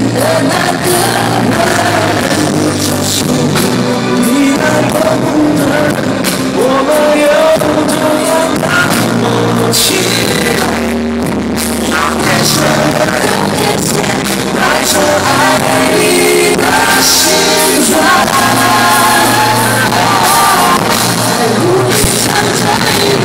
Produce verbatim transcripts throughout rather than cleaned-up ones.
的那个人，就是我。你爱我不能，我们有同样的默契。用眼神，用眼线，带着爱你的形状。在无力藏着一个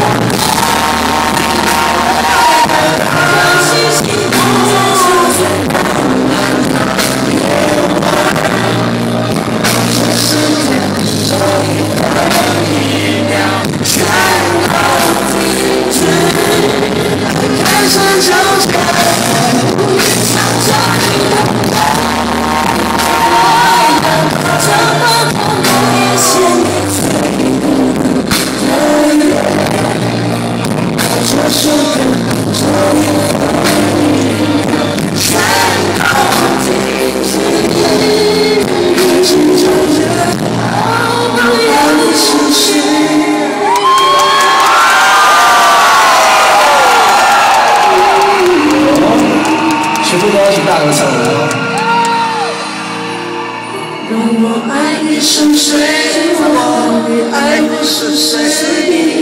让星星不再最光亮的夜晚。这世界所有的力量全都停止，开始纠结，无力藏着一个这么多年限你最这首歌，所有的力量全都停止，一直纠结，不要你失去。全部都要请大合唱了。让我爱你深邃，我你爱我是谁？